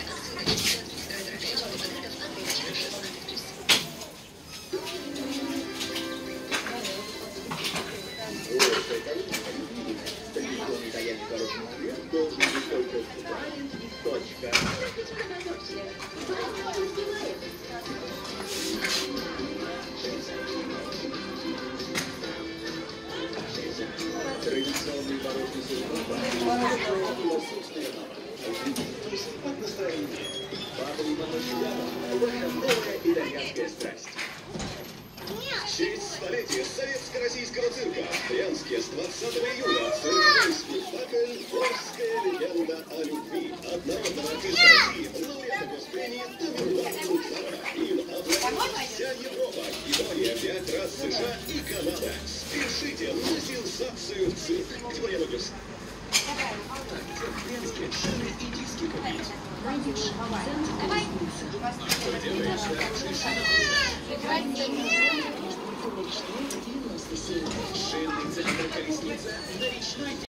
Традиционный барочный сезон от настроения. Бабовый молочный ваша новая итальянская страсть. В честь столетия советско-российского цирка в Брянске с 20 июля цирковой спектакль «Русская легенда о любви» от народного артиста России, лауреата госпремии Тамерлана Мухтарова. Им обладает вся Европа, Япония, 5 раз США и Канада. Спешите на сенсацию в цирк. Где Логис? Брянске шины и диски купить. Что делаешь? Шинный центр колесница на речной